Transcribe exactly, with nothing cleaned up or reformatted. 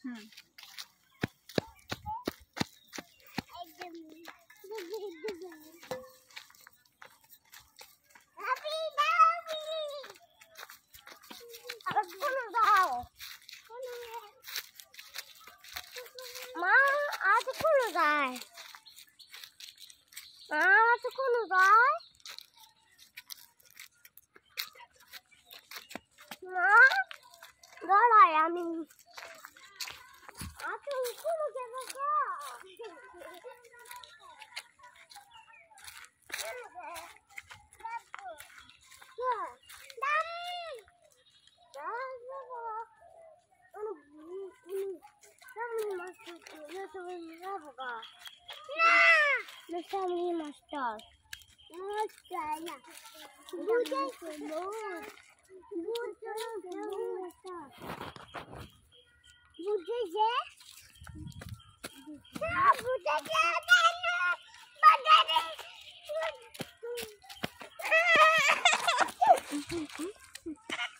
हम्म आज कौन जाए? आज कौन जाए? माँ घर आया नहीं। आज कौन जाएगा? Family master. Master. Buja semut. Buja semut. Buja je. Ah, buja je. Bagari.